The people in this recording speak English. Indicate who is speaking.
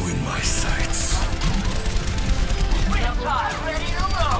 Speaker 1: in my sights.
Speaker 2: Real time, ready to roll!